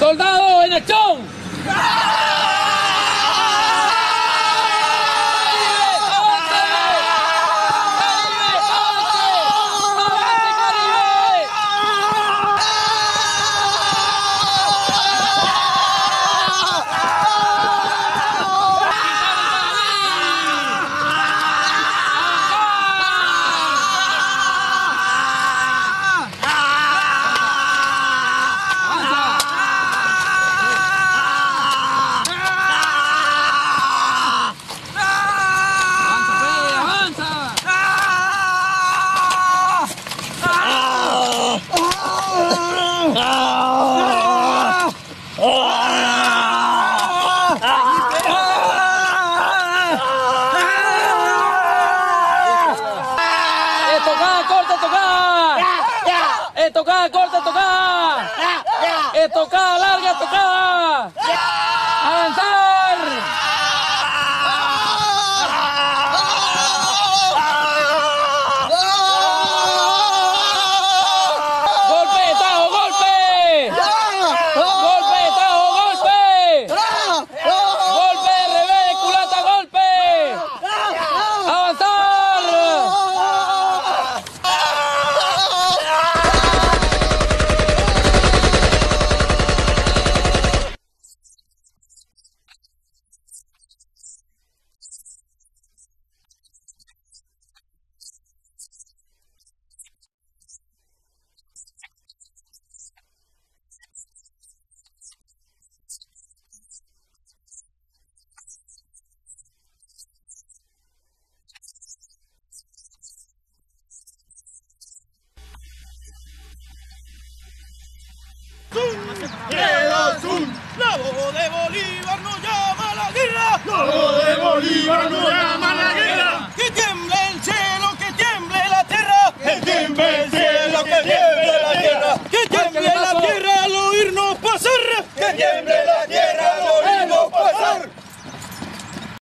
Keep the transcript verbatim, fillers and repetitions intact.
¡Soldado en acción! ¡Tocada, corta, tocada! ¡Es tocada, larga, tocada! ¡Avanzar! ¡Golpe, tajo, golpe! ¡Golpe, tajo, golpe! ¡Golpe, revés, culata, golpe! ¡Avanzar! La voz de Bolívar nos llama a la guerra. La voz de Bolívar nos llama a la guerra. Que tiemble el cielo, que tiemble la tierra. Que tiemble el cielo, que tiemble la tierra. Que tiemble la tierra al oírnos pasar. Que tiemble la tierra